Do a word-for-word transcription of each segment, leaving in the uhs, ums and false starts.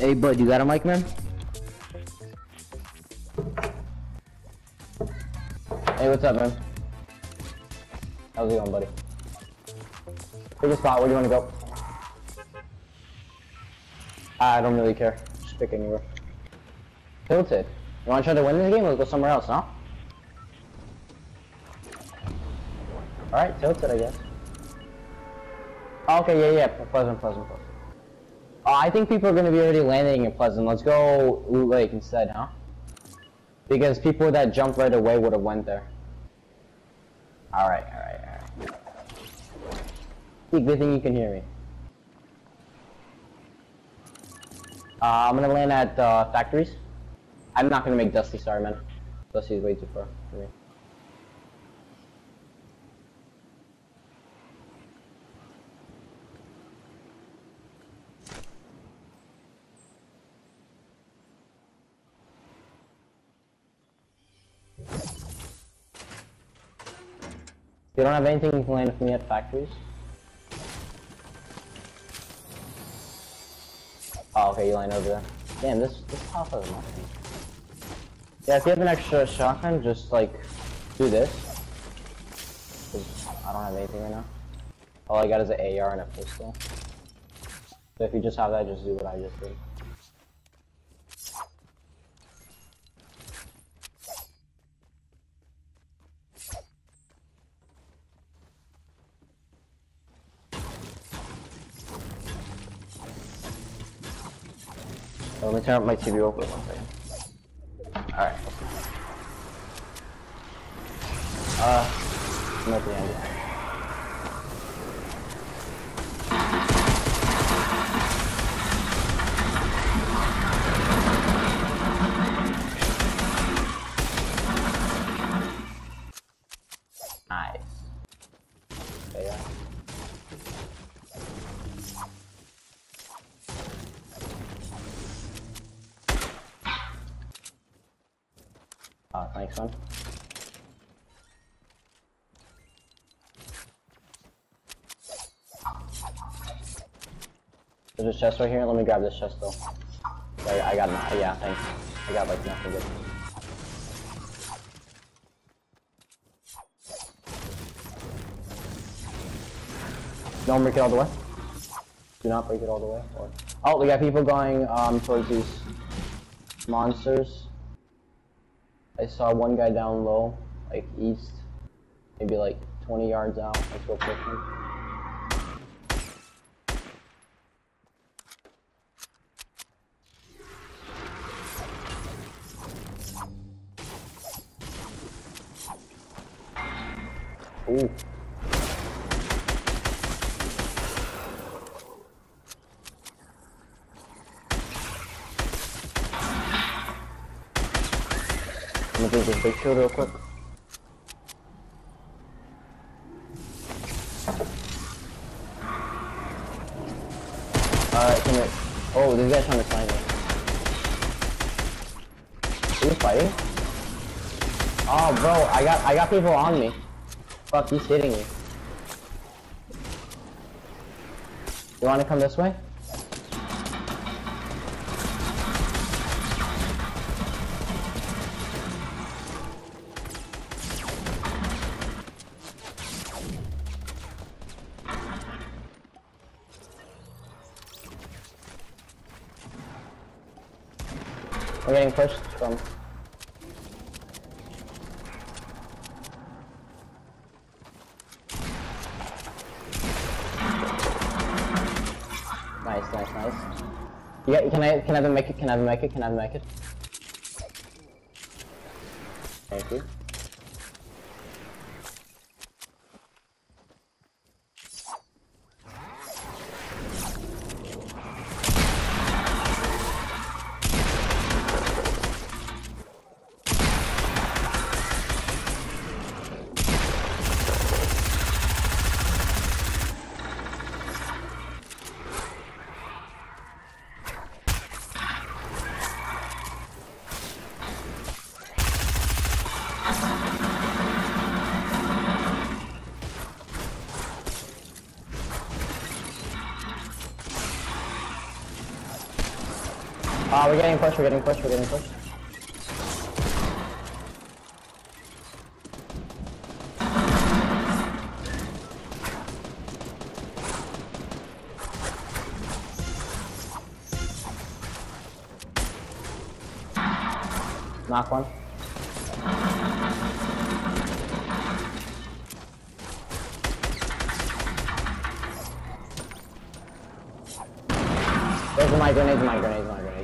Hey, bud, you got a mic, man? Hey, what's up, man? How's it going, buddy? Pick a spot. Where do you want to go? I don't really care. Just pick anywhere. Tilted. You want to try to win this game? Let's go somewhere else, huh? Alright, tilted, I guess. Oh, okay, yeah, yeah. Pleasant, pleasant, pleasant. Oh, I think people are going to be already landing in Pleasant. Let's go Loot Lake instead, huh? Because people that jumped right away would have went there. Alright, alright, alright. Good thing you can hear me. Uh, I'm gonna land at uh, factories. I'm not gonna make Dusty, sorry, man. Dusty's way too far for me. You don't have anything you can land with me at factories? Oh, okay, you land over there. Damn, this this house has nothing. Yeah, if you have an extra shotgun, just like do this. Cause I don't have anything right now. All I got is an A R and a pistol. So if you just have that, just do what I just did. Let me turn up my T V real quick, one second. Alright. Uh, I'm at the end. Nice. There you go. Oh, thanks, man. There's a chest right here. Let me grab this chest though. I, I got nothing. Yeah, thanks. I got like nothing good. Don't break it all the way. Do not break it all the way. Or... Oh, we got people going um towards these monsters. I saw one guy down low, like east, maybe like twenty yards out. Let's go push him. Ooh. I'm gonna do this big shield real quick. Alright, come here. Oh, this guy's trying to find me. Are you fighting? Oh, bro, I got I got people on me. Fuck, he's hitting me. You wanna come this way? We're getting pushed from... Nice, nice, nice. Yeah, can I, can I have a make it, can I have a make it, can I have a make it? Thank you. Ah, uh, we're getting pushed, we're getting pushed, we're getting pushed. Knock one. There's my grenade, my grenade, my grenade.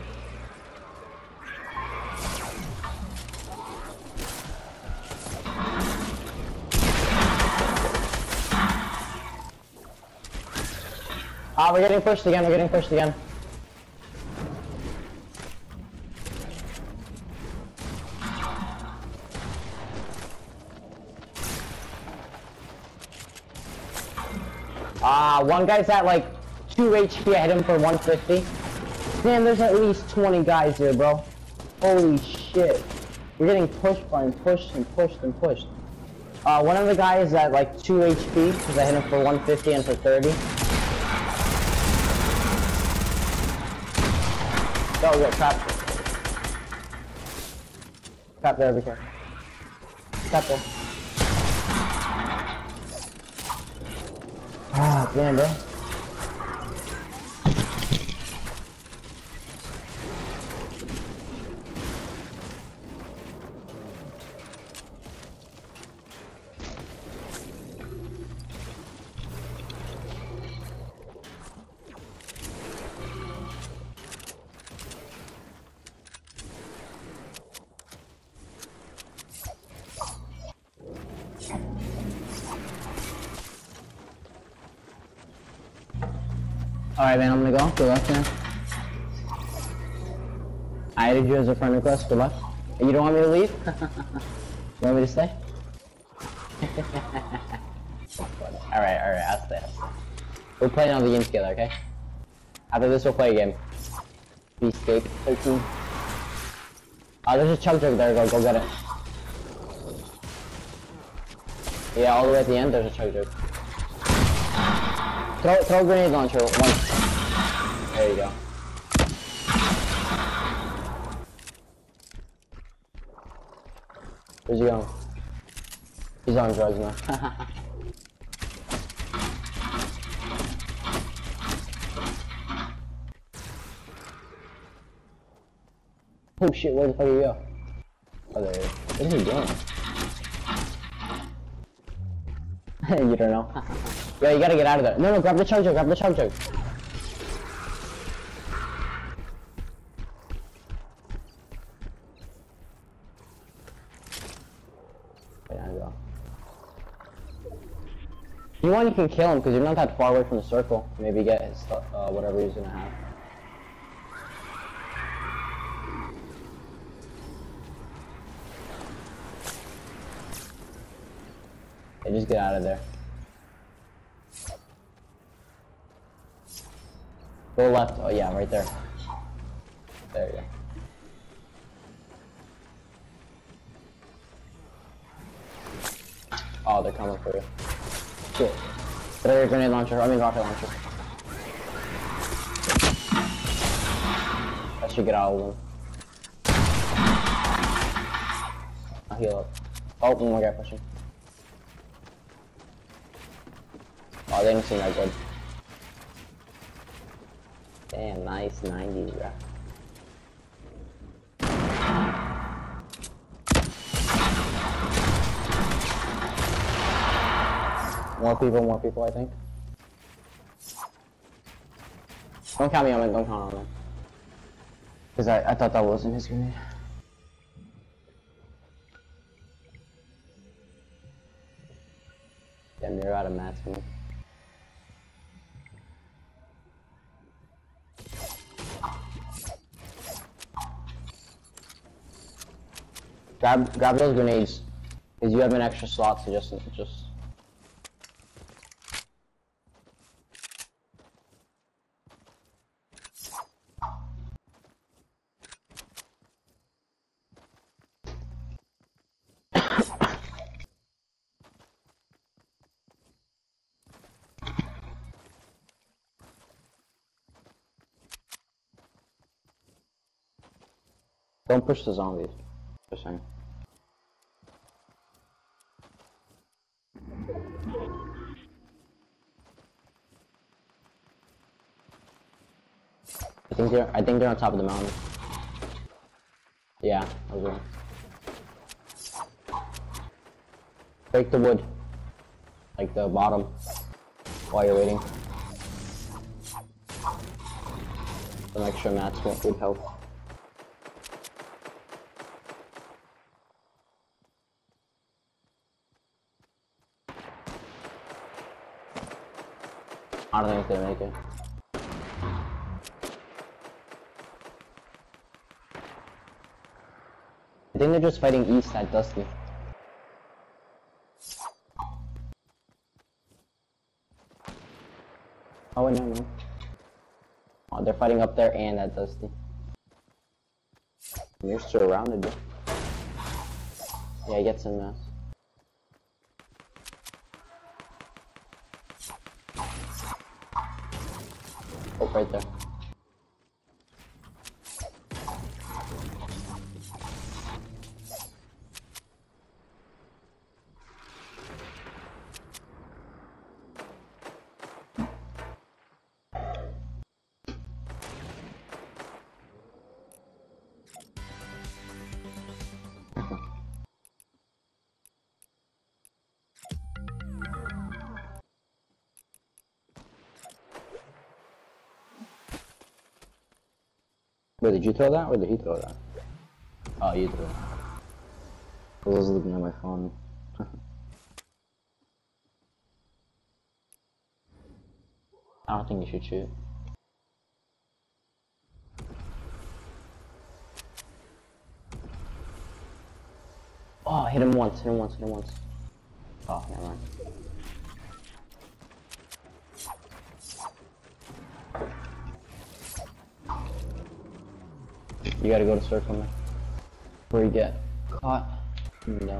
Ah, we're getting pushed again, we're getting pushed again. Ah, uh, one guy's at like two H P, I hit him for one fifty. Damn, there's at least twenty guys here, bro. Holy shit. We're getting pushed by and pushed and pushed and pushed. Uh, one of the guys is at like two H P, because I hit him for one fifty and for thirty. Oh, we got trapped. Trap there, be careful. Trap there. Ah, damn, bro. Alright, man, I'm gonna go. Good luck, man. I added you as a friend request. Good luck. You don't want me to leave? You want me to stay? Alright, alright, I'll stay, I'll stay. We're playing all the games together, okay? After this, we'll play a game. Beefsteak, thirteen. Oh, there's a chug jug there. Go, go get it. Yeah, all the way at the end, there's a chug jug. Throw, throw a grenade launcher once. There you go. Where's he going? He's on drugs now. Oh shit, where the fuck did you go? Oh, there he is. What is he doing? You don't know. Yo, you gotta get out of there. No, no, grab the chug jug, grab the chug jug. Wait, I go. If you want, you can kill him because you're not that far away from the circle. Maybe get his stuff, uh, whatever he's gonna have. Okay, just get out of there. Go left. Oh yeah, right there. There you go. Oh, they're coming for you. Shit. Get out your grenade launcher. I mean rocket launcher. That should get out of them. I'll heal up. Oh, one more guy pushing. Oh, they didn't seem that good. Damn, nice nineties, bro. More people, more people, I think. Don't count me on it, don't count on it. Because I, I thought that wasn't his grenade. Damn, you're out of mats, man. Grab, grab those grenades, because you have an extra slot, so just, just. Don't push the zombies. Just saying. I think they're I think they're on top of the mountain. Yeah, I was wrong. Break the wood. Like the bottom. While you're waiting. Some extra mats would help. I don't think they'll make it. I think they're just fighting east at Dusty. Oh wait, no, no. Oh, they're fighting up there and at Dusty. You're surrounded. Yeah, get some mess. Oh, right there. Wait, did you throw that or did he throw that? Oh, you threw it. I was looking at my phone. I don't think you should shoot. Oh, hit him once, hit him once, hit him once. Oh, never mind. You gotta go to circle man. Before you get caught. No.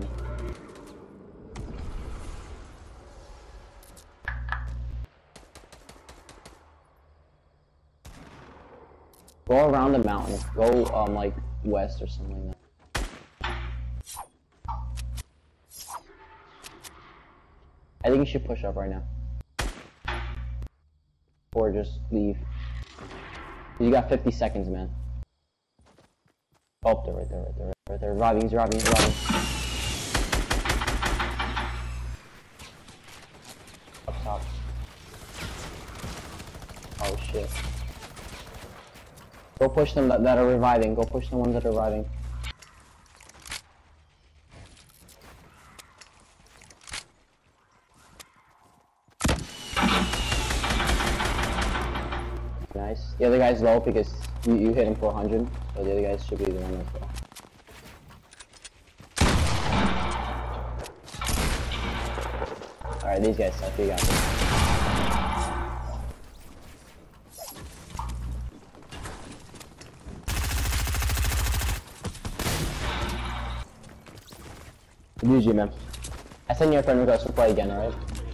Go around the mountain. Go um like west or something like that. I think you should push up right now. Or just leave. You got fifty seconds, man. Oh, they're right there, right there, right there. Reviving, he's reviving, he's reviving. Up top. Oh shit. Go push them that, that are reviving. Go push the ones that are reviving. Nice. The other guy's low because you, you hit him for one hundred, so the other guys should be the one as well. Alright, these guys suck. You got this. G G, man. I send you a friend request to play again, alright?